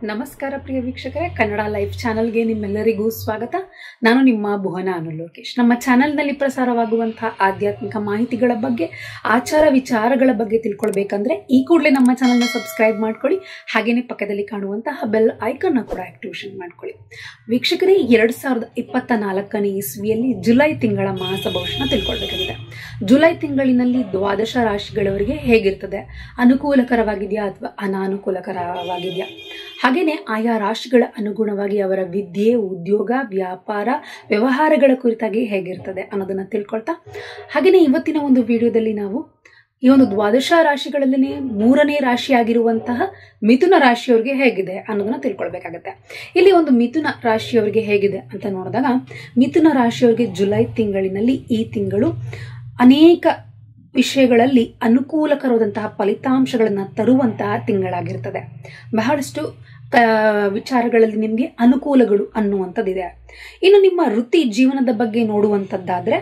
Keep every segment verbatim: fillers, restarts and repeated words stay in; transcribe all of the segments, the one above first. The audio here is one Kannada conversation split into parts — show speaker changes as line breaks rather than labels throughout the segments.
ನಮಸ್ಕಾರ ಪ್ರಿಯ ವೀಕ್ಷಕರೇ, ಕನ್ನಡ ಲೈಫ್ ಚಾನೆಲ್ಗೆ ನಿಮ್ಮೆಲ್ಲರಿಗೂ ಸ್ವಾಗತ. ನಾನು ನಿಮ್ಮ ಭುವನ ಅನು ಲೋಕೇಶ್. ನಮ್ಮ ಚಾನೆಲ್ನಲ್ಲಿ ಪ್ರಸಾರವಾಗುವಂತಹ ಆಧ್ಯಾತ್ಮಿಕ ಮಾಹಿತಿಗಳ ಬಗ್ಗೆ, ಆಚಾರ ವಿಚಾರಗಳ ಬಗ್ಗೆ ತಿಳ್ಕೊಳ್ಬೇಕಂದ್ರೆ ಈ ಕೂಡಲೇ ನಮ್ಮ ಚಾನೆಲ್ನ ಸಬ್ಸ್ಕ್ರೈಬ್ ಮಾಡ್ಕೊಳ್ಳಿ. ಹಾಗೇನೆ ಪಕ್ಕದಲ್ಲಿ ಕಾಣುವಂತಹ ಬೆಲ್ ಐಕನ್ನ ಕೂಡ ಆಕ್ಟಿವೇಶನ್ ಮಾಡ್ಕೊಳ್ಳಿ. ವೀಕ್ಷಕರೇ, ಎರಡ್ ಸಾವಿರದ ಇಪ್ಪತ್ತ ನಾಲ್ಕನೇ ಇಸ್ವಿಯಲ್ಲಿ ಜುಲೈ ತಿಂಗಳ ಮಾಸ ಭವಿಷ್ಯನ ತಿಳ್ಕೊಳ್ಬೇಕಾಗಿದೆ. ಜುಲೈ ತಿಂಗಳಿನಲ್ಲಿ ದ್ವಾದಶ ರಾಶಿಗಳವರಿಗೆ ಹೇಗಿರ್ತದೆ, ಅನುಕೂಲಕರವಾಗಿದೆಯಾ ಅಥವಾ ಅನಾನುಕೂಲಕರವಾಗಿದೆಯಾ, ಹಾಗೇನೆ ಆಯಾ ರಾಶಿಗಳ ಅನುಗುಣವಾಗಿ ಅವರ ವಿದ್ಯೆ, ಉದ್ಯೋಗ, ವ್ಯಾಪಾರ, ವ್ಯವಹಾರಗಳ ಕುರಿತಾಗಿ ಹೇಗಿರ್ತದೆ ಅನ್ನೋದನ್ನ ತಿಳ್ಕೊಳ್ತಾ, ಹಾಗೇನೆ ಇವತ್ತಿನ ಒಂದು ವಿಡಿಯೋದಲ್ಲಿ ನಾವು ಈ ಒಂದು ದ್ವಾದಶ ರಾಶಿಗಳಲ್ಲಿ ಮೂರನೇ ರಾಶಿಯಾಗಿರುವಂತಹ ಮಿಥುನ ರಾಶಿಯವರಿಗೆ ಹೇಗಿದೆ ಅನ್ನೋದನ್ನ ತಿಳ್ಕೊಳ್ಬೇಕಾಗತ್ತೆ. ಇಲ್ಲಿ ಒಂದು ಮಿಥುನ ರಾಶಿಯವರಿಗೆ ಹೇಗಿದೆ ಅಂತ ನೋಡಿದಾಗ, ಮಿಥುನ ರಾಶಿಯವರಿಗೆ ಜುಲೈ ತಿಂಗಳಿನಲ್ಲಿ ಈ ತಿಂಗಳು ಅನೇಕ ವಿಷಯಗಳಲ್ಲಿ ಅನುಕೂಲಕರವಾದಂತಹ ಫಲಿತಾಂಶಗಳನ್ನು ತರುವಂತಹ ತಿಂಗಳಾಗಿರ್ತದೆ. ಬಹಳಷ್ಟು ವಿಚಾರಗಳಲ್ಲಿ ನಿಮಗೆ ಅನುಕೂಲಗಳು ಅನ್ನುವಂಥದ್ದಿದೆ. ಇನ್ನು ನಿಮ್ಮ ವೃತ್ತಿ ಜೀವನದ ಬಗ್ಗೆ ನೋಡುವಂಥದ್ದಾದ್ರೆ,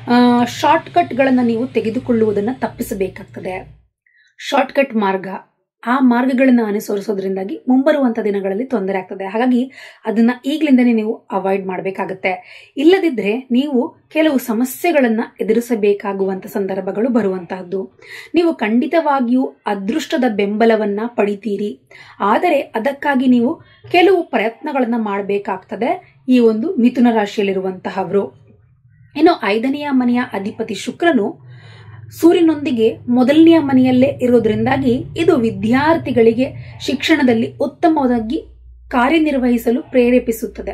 ಶಾರ್ಟ್ ಕಟ್ಗಳನ್ನು ನೀವು ತೆಗೆದುಕೊಳ್ಳುವುದನ್ನು ತಪ್ಪಿಸಬೇಕಾಗ್ತದೆ. ಶಾರ್ಟ್ ಕಟ್ ಮಾರ್ಗ, ಆ ಮಾರ್ಗಗಳನ್ನು ಅನುಸರಿಸೋದ್ರಿಂದಾಗಿ ಮುಂಬರುವಂಥ ದಿನಗಳಲ್ಲಿ ತೊಂದರೆ ಆಗ್ತದೆ. ಹಾಗಾಗಿ ಅದನ್ನ ಈಗಲಿಂದನೇ ನೀವು ಅವಾಯ್ಡ್ ಮಾಡಬೇಕಾಗತ್ತೆ. ಇಲ್ಲದಿದ್ದರೆ ನೀವು ಕೆಲವು ಸಮಸ್ಯೆಗಳನ್ನು ಎದುರಿಸಬೇಕಾಗುವಂಥ ಸಂದರ್ಭಗಳು ಬರುವಂತಹದ್ದು. ನೀವು ಖಂಡಿತವಾಗಿಯೂ ಅದೃಷ್ಟದ ಬೆಂಬಲವನ್ನ ಪಡಿತೀರಿ, ಆದರೆ ಅದಕ್ಕಾಗಿ ನೀವು ಕೆಲವು ಪ್ರಯತ್ನಗಳನ್ನ ಮಾಡಬೇಕಾಗ್ತದೆ ಈ ಒಂದು ಮಿಥುನ ರಾಶಿಯಲ್ಲಿರುವಂತಹವರು. ಇನ್ನು ಐದನೆಯ ಮನೆಯ ಅಧಿಪತಿ ಶುಕ್ರನು ಸೂರ್ಯನೊಂದಿಗೆ ಮೊದಲನೆಯ ಮನೆಯಲ್ಲೇ ಇರೋದ್ರಿಂದಾಗಿ ಇದು ವಿದ್ಯಾರ್ಥಿಗಳಿಗೆ ಶಿಕ್ಷಣದಲ್ಲಿ ಉತ್ತಮವಾಗಿ ಕಾರ್ಯನಿರ್ವಹಿಸಲು ಪ್ರೇರೇಪಿಸುತ್ತದೆ.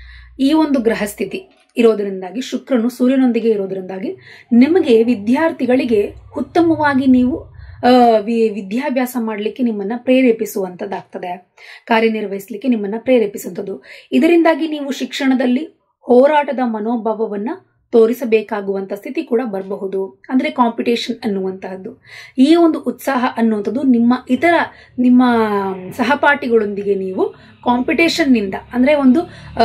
ಈ ಒಂದು ಗ್ರಹಸ್ಥಿತಿ ಇರೋದ್ರಿಂದಾಗಿ, ಶುಕ್ರನು ಸೂರ್ಯನೊಂದಿಗೆ ಇರೋದ್ರಿಂದಾಗಿ ನಿಮಗೆ ವಿದ್ಯಾರ್ಥಿಗಳಿಗೆ ಉತ್ತಮವಾಗಿ ನೀವು ವಿದ್ಯಾಭ್ಯಾಸ ಮಾಡಲಿಕ್ಕೆ ನಿಮ್ಮನ್ನ ಪ್ರೇರೇಪಿಸುವಂತದ್ದಾಗ್ತದೆ, ಕಾರ್ಯನಿರ್ವಹಿಸಲಿಕ್ಕೆ ನಿಮ್ಮನ್ನ ಪ್ರೇರೇಪಿಸುವಂಥದ್ದು. ಇದರಿಂದಾಗಿ ನೀವು ಶಿಕ್ಷಣದಲ್ಲಿ ಹೋರಾಟದ ಮನೋಭಾವವನ್ನ ತೋರಿಸಬೇಕಾಗುವಂತ ಸ್ಥಿತಿ ಕೂಡ ಬರಬಹುದು. ಅಂದ್ರೆ ಕಾಂಪಿಟೇಷನ್ ಅನ್ನುವಂತಹದ್ದು, ಈ ಒಂದು ಉತ್ಸಾಹ ಅನ್ನುವಂಥದ್ದು ನಿಮ್ಮ ಇತರ ನಿಮ್ಮ ಸಹಪಾಠಿಗಳೊಂದಿಗೆ ನೀವು ಕಾಂಪಿಟೇಷನ್ ನಿಂದ, ಅಂದ್ರೆ ಒಂದು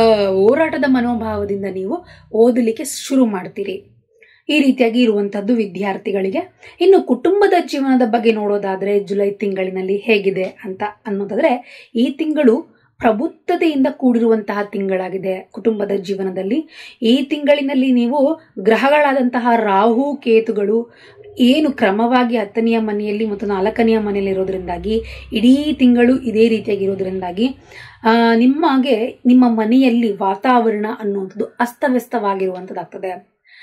ಹೋರಾಟದ ಮನೋಭಾವದಿಂದ ನೀವು ಓದಲಿಕ್ಕೆ ಶುರು ಮಾಡ್ತೀರಿ. ಈ ರೀತಿಯಾಗಿ ಇರುವಂತಹದ್ದು ವಿದ್ಯಾರ್ಥಿಗಳಿಗೆ. ಇನ್ನು ಕುಟುಂಬದ ಜೀವನದ ಬಗ್ಗೆ ನೋಡೋದಾದ್ರೆ ಜುಲೈ ತಿಂಗಳಿನಲ್ಲಿ ಹೇಗಿದೆ ಅಂತ ಅನ್ನೋದಾದ್ರೆ, ಈ ತಿಂಗಳು ಪ್ರಬುದ್ಧತೆಯಿಂದ ಕೂಡಿರುವಂತಹ ತಿಂಗಳಾಗಿದೆ. ಕುಟುಂಬದ ಜೀವನದಲ್ಲಿ ಈ ತಿಂಗಳಿನಲ್ಲಿ ನೀವು ಗ್ರಹಗಳಾದಂತಹ ರಾಹು ಕೇತುಗಳು ಏನು ಕ್ರಮವಾಗಿ ಹತ್ತನೆಯ ಮನೆಯಲ್ಲಿ ಮತ್ತು ನಾಲ್ಕನೆಯ ಮನೆಯಲ್ಲಿ ಇರೋದ್ರಿಂದಾಗಿ, ಇಡೀ ತಿಂಗಳು ಇದೇ ರೀತಿಯಾಗಿರೋದ್ರಿಂದಾಗಿ ಆ ನಿಮಗೆ ನಿಮ್ಮ ಮನೆಯಲ್ಲಿ ವಾತಾವರಣ ಅನ್ನುವಂಥದ್ದು ಅಸ್ತವ್ಯಸ್ತವಾಗಿರುವಂತದ್ದಾಗ್ತದೆ.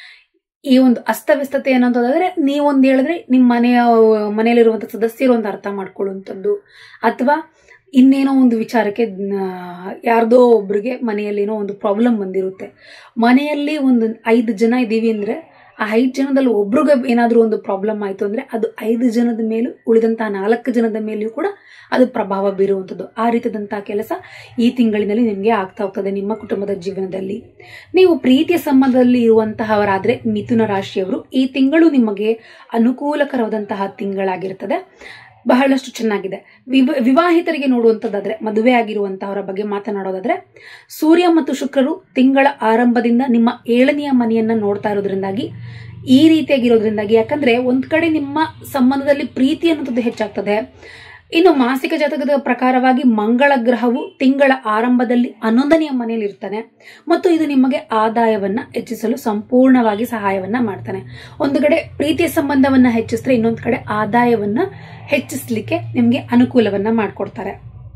ಈ ಒಂದು ಅಸ್ತವ್ಯಸ್ತತೆ ಅನ್ನೋದಾದ್ರೆ, ನೀವೊಂದು ಹೇಳಿದ್ರೆ ನಿಮ್ಮ ಮನೆಯ ಮನೆಯಲ್ಲಿರುವಂತಹ ಸದಸ್ಯರು ಒಂದು ಅರ್ಥ ಮಾಡ್ಕೊಳ್ಳುವಂಥದ್ದು, ಅಥವಾ ಇನ್ನೇನೋ ಒಂದು ವಿಚಾರಕ್ಕೆ ಯಾರ್ದೋ ಒಬ್ರಿಗೆ ಮನೆಯಲ್ಲೇನೋ ಒಂದು ಪ್ರಾಬ್ಲಮ್ ಬಂದಿರುತ್ತೆ. ಮನೆಯಲ್ಲಿ ಒಂದು ಐದು ಜನ ಇದ್ದೀವಿ ಅಂದ್ರೆ, ಆ ಐದು ಜನದಲ್ಲಿ ಒಬ್ರಿಗೆ ಏನಾದ್ರೂ ಒಂದು ಪ್ರಾಬ್ಲಮ್ ಆಯ್ತು ಅಂದ್ರೆ ಅದು ಐದು ಜನದ ಮೇಲೂ ಉಳಿದಂತಹ ನಾಲ್ಕು ಜನದ ಮೇಲೆಯೂ ಕೂಡ ಅದು ಪ್ರಭಾವ ಬೀರುವಂಥದ್ದು. ಆ ರೀತಿಯಾದಂತಹ ಕೆಲಸ ಈ ತಿಂಗಳಿನಲ್ಲಿ ನಿಮಗೆ ಆಗ್ತಾ ಹೋಗ್ತದೆ. ನಿಮ್ಮ ಕುಟುಂಬದ ಜೀವನದಲ್ಲಿ ನೀವು ಪ್ರೀತಿಯ ಸಂಬಂಧದಲ್ಲಿ ಇರುವಂತಹವರಾದ್ರೆ ಮಿಥುನ ರಾಶಿಯವರು ಈ ತಿಂಗಳು ನಿಮಗೆ ಅನುಕೂಲಕರವಾದಂತಹ ತಿಂಗಳಾಗಿರ್ತದೆ. ಬಹಳಷ್ಟು ಚೆನ್ನಾಗಿದೆ. ವಿವ ವಿವಾಹಿತರಿಗೆ ನೋಡುವಂಥದ್ದಾದ್ರೆ, ಮದುವೆ ಆಗಿರುವಂತಹವರ ಬಗ್ಗೆ ಮಾತನಾಡೋದಾದ್ರೆ, ಸೂರ್ಯ ಮತ್ತು ಶುಕ್ರರು ತಿಂಗಳ ಆರಂಭದಿಂದ ನಿಮ್ಮ ಏಳನೆಯ ಮನೆಯನ್ನ ನೋಡ್ತಾ ಇರೋದ್ರಿಂದಾಗಿ, ಈ ರೀತಿಯಾಗಿರೋದ್ರಿಂದಾಗಿ, ಯಾಕಂದ್ರೆ ಒಂದ್ ಕಡೆ ನಿಮ್ಮ ಸಂಬಂಧದಲ್ಲಿ ಪ್ರೀತಿ ಅನ್ನೋದು ಹೆಚ್ಚಾಗ್ತದೆ. ಇನ್ನು ಮಾಸಿಕ ಜಾತಕದ ಪ್ರಕಾರವಾಗಿ ಮಂಗಳ ಗ್ರಹವು ತಿಂಗಳ ಆರಂಭದಲ್ಲಿ ಹನ್ನೊಂದನೆಯ ಮನೆಯಲ್ಲಿ ಇರ್ತಾನೆ ಮತ್ತು ಇದು ನಿಮಗೆ ಆದಾಯವನ್ನ ಹೆಚ್ಚಿಸಲು ಸಂಪೂರ್ಣವಾಗಿ ಸಹಾಯವನ್ನ ಮಾಡ್ತಾನೆ. ಒಂದು ಕಡೆ ಪ್ರೀತಿಯ ಸಂಬಂಧವನ್ನ ಹೆಚ್ಚಿಸಿದ್ರೆ, ಇನ್ನೊಂದು ಕಡೆ ಆದಾಯವನ್ನ ಹೆಚ್ಚಿಸ್ಲಿಕ್ಕೆ ನಿಮ್ಗೆ ಅನುಕೂಲವನ್ನ ಮಾಡ್ಕೊಡ್ತಾರೆ.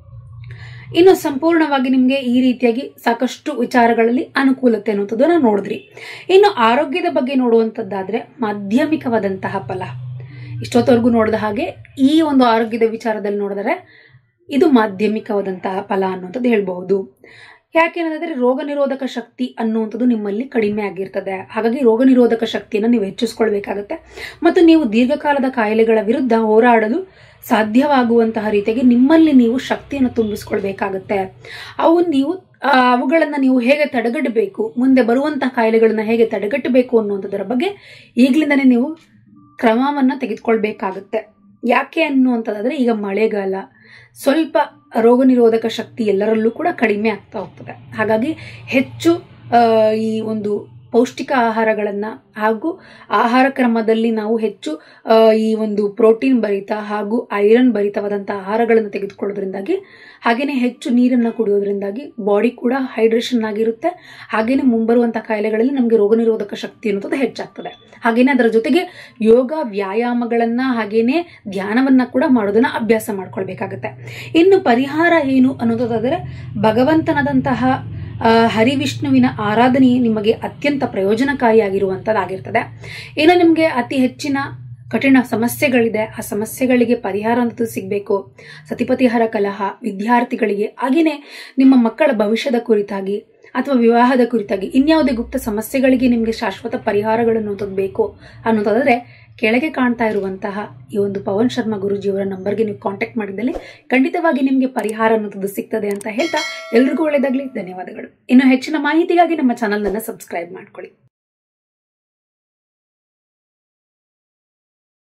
ಇನ್ನು ಸಂಪೂರ್ಣವಾಗಿ ನಿಮ್ಗೆ ಈ ರೀತಿಯಾಗಿ ಸಾಕಷ್ಟು ವಿಚಾರಗಳಲ್ಲಿ ಅನುಕೂಲತೆ ಅನ್ನುವಂಥದ್ದನ್ನ ನೋಡಿದ್ರಿ. ಇನ್ನು ಆರೋಗ್ಯದ ಬಗ್ಗೆ ನೋಡುವಂತದ್ದಾದ್ರೆ ಮಾಧ್ಯಮಿಕವಾದಂತಹ ಫಲ. ಇಷ್ಟೊತ್ತವರೆಗೂ ನೋಡಿದ ಹಾಗೆ ಈ ಒಂದು ಆರೋಗ್ಯದ ವಿಚಾರದಲ್ಲಿ ನೋಡಿದರೆ ಇದು ಮಾಧ್ಯಮಿಕವಾದಂತಹ ಫಲ ಅನ್ನುವಂಥದ್ದು ಹೇಳ್ಬಹುದು. ಯಾಕೆಂದ್ರೆ ರೋಗ ನಿರೋಧಕ ಶಕ್ತಿ ಅನ್ನುವಂಥದ್ದು ನಿಮ್ಮಲ್ಲಿ ಕಡಿಮೆ ಆಗಿರ್ತದೆ. ಹಾಗಾಗಿ ರೋಗ ನಿರೋಧಕ ಶಕ್ತಿಯನ್ನು ನೀವು ಹೆಚ್ಚಿಸ್ಕೊಳ್ಬೇಕಾಗತ್ತೆ ಮತ್ತು ನೀವು ದೀರ್ಘಕಾಲದ ಕಾಯಿಲೆಗಳ ವಿರುದ್ಧ ಹೋರಾಡಲು ಸಾಧ್ಯವಾಗುವಂತಹ ರೀತಿಯಾಗಿ ನಿಮ್ಮಲ್ಲಿ ನೀವು ಶಕ್ತಿಯನ್ನು ತುಂಬಿಸ್ಕೊಳ್ಬೇಕಾಗತ್ತೆ. ಅವು ನೀವು ಅವುಗಳನ್ನ ನೀವು ಹೇಗೆ ತಡೆಗಟ್ಟಬೇಕು, ಮುಂದೆ ಬರುವಂತಹ ಕಾಯಿಲೆಗಳನ್ನ ಹೇಗೆ ತಡೆಗಟ್ಟಬೇಕು ಅನ್ನುವಂಥದ್ರ ಬಗ್ಗೆ ಈಗಲಿಂದನೇ ನೀವು ಕ್ರಮವನ್ನ ತೆಗೆದುಕೊಳ್ಬೇಕಾಗುತ್ತೆ. ಯಾಕೆ ಅನ್ನುವಂಥದ್ದಾದ್ರೆ, ಈಗ ಮಳೆಗಾಲ, ಸ್ವಲ್ಪ ರೋಗ ನಿರೋಧಕ ಶಕ್ತಿ ಎಲ್ಲರಲ್ಲೂ ಕೂಡ ಕಡಿಮೆ ಆಗ್ತಾ ಹೋಗ್ತದೆ. ಹಾಗಾಗಿ ಹೆಚ್ಚು ಈ ಒಂದು ಪೌಷ್ಟಿಕ ಆಹಾರಗಳನ್ನು ಹಾಗೂ ಆಹಾರ ಕ್ರಮದಲ್ಲಿ ನಾವು ಹೆಚ್ಚು ಈ ಒಂದು ಪ್ರೋಟೀನ್ ಭರಿತ ಹಾಗೂ ಐರನ್ ಭರಿತವಾದಂಥ ಆಹಾರಗಳನ್ನು ತೆಗೆದುಕೊಳ್ಳೋದ್ರಿಂದಾಗಿ ಹಾಗೆಯೇ ಹೆಚ್ಚು ನೀರನ್ನು ಕುಡಿಯೋದ್ರಿಂದಾಗಿ ಬಾಡಿ ಕೂಡ ಹೈಡ್ರೇಷನ್ ಆಗಿರುತ್ತೆ. ಹಾಗೆಯೇ ಮುಂಬರುವಂಥ ಕಾಯಿಲೆಗಳಲ್ಲಿ ನಮಗೆ ರೋಗ ನಿರೋಧಕ ಶಕ್ತಿ ಅನ್ನೋದು ಹೆಚ್ಚಾಗ್ತದೆ. ಹಾಗೆಯೇ ಅದರ ಜೊತೆಗೆ ಯೋಗ ವ್ಯಾಯಾಮಗಳನ್ನು ಹಾಗೆಯೇ ಧ್ಯಾನವನ್ನು ಕೂಡ ಮಾಡೋದನ್ನು ಅಭ್ಯಾಸ ಮಾಡ್ಕೊಳ್ಬೇಕಾಗತ್ತೆ. ಇನ್ನು ಪರಿಹಾರ ಏನು ಅನ್ನೋದಾದರೆ ಭಗವಂತನದಂತಹ ಹರಿವಿಷ್ಣುವಿನ ಆರಾಧನೆ ನಿಮಗೆ ಅತ್ಯಂತ ಪ್ರಯೋಜನಕಾರಿಯಾಗಿರುವಂಥದ್ದಾಗಿರ್ತದೆ. ಏನೋ ನಿಮಗೆ ಅತಿ ಹೆಚ್ಚಿನ ಕಠಿಣ ಸಮಸ್ಯೆಗಳಿದೆ, ಆ ಸಮಸ್ಯೆಗಳಿಗೆ ಪರಿಹಾರ ಅಂತೂ ಸಿಗಬೇಕು. ಸತಿಪತಿಹರ ಕಲಹ, ವಿದ್ಯಾರ್ಥಿಗಳಿಗೆ ಹಾಗೆಯೇ ನಿಮ್ಮ ಮಕ್ಕಳ ಭವಿಷ್ಯದ ಕುರಿತಾಗಿ ಅಥವಾ ವಿವಾಹದ ಕುರಿತಾಗಿ ಇನ್ಯಾವುದೇ ಗುಪ್ತ ಸಮಸ್ಯೆಗಳಿಗೆ ನಿಮಗೆ ಶಾಶ್ವತ ಪರಿಹಾರಗಳನ್ನು ಬೇಕು ಅನ್ನೋದಾದರೆ ಕೆಳಗೆ ಕಾಣ್ತಾ ಇರುವಂತಹ ಈ ಒಂದು ಪವನ್ ಶರ್ಮಾ ಗುರೂಜಿಯವರ ನಂಬರ್ಗೆ ನೀವು ಕಾಂಟ್ಯಾಕ್ಟ್ ಮಾಡಿದಲ್ಲಿ ಖಂಡಿತವಾಗಿ ನಿಮಗೆ ಪರಿಹಾರ ಅನ್ನೋದು ಸಿಗ್ತದೆ ಅಂತ ಹೇಳ್ತಾ ಎಲ್ರಿಗೂ ಒಳ್ಳೆಯದಾಗಲಿ. ಧನ್ಯವಾದಗಳು. ಇನ್ನು ಹೆಚ್ಚಿನ ಮಾಹಿತಿಗಾಗಿ ನಮ್ಮ ಚಾನಲ್ನನ್ನು ಸಬ್ಸ್ಕ್ರೈಬ್ ಮಾಡ್ಕೊಳ್ಳಿ.